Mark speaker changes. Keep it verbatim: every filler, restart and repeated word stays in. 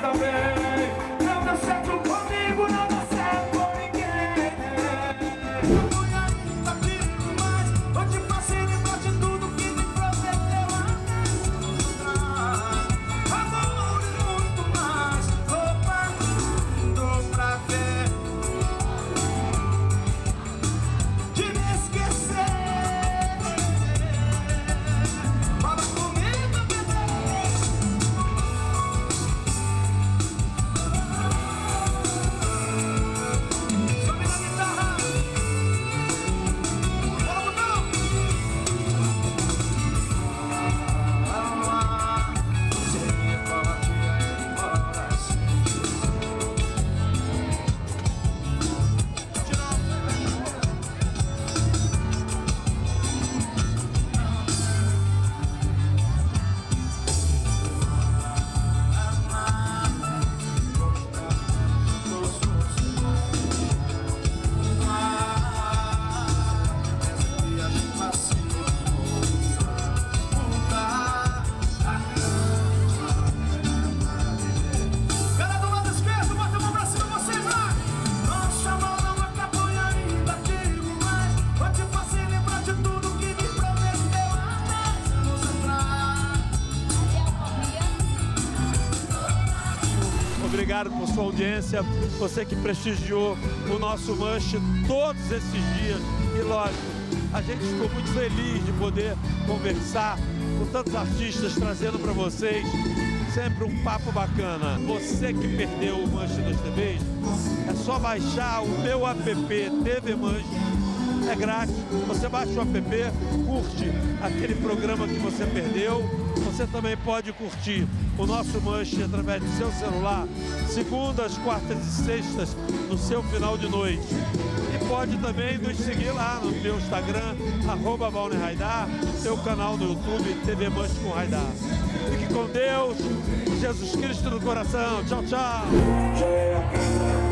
Speaker 1: também. Não deu certo comigo, não deu certo com ninguém. Amanhã ainda digo mais, vou te fazer lembrar de tudo que me prometeu atrás. Amor e muito mais, roupa, dou pra ver. De me esquecer. Fala comigo, bebê. Sobe na guitarra. Bora, botão. Você me fala que ia embora assim. Galera do lado esquerdo, bota a mão pra cima, vocês lá. Nossa mão não acabou e ainda digo mais. Vou te fazer lembrar de tudo que me prometeu atrás. Vamos entrar.
Speaker 2: Obrigado por sua audiência, você que prestigiou o nosso Manche todos esses dias. E lógico, a gente ficou muito feliz de poder conversar com tantos artistas, trazendo para vocês sempre um papo bacana. Você que perdeu o Manche das T Vs, é só baixar o meu app T V Manche. É grátis, você baixa o app, curte aquele programa que você perdeu. Você também pode curtir o nosso Manche através do seu celular, segundas, quartas e sextas, no seu final de noite. E pode também nos seguir lá no meu Instagram, arroba Valner Raidar, seu canal no YouTube, T V Manche com Raidar. Fique com Deus, Jesus Cristo no coração. Tchau, tchau.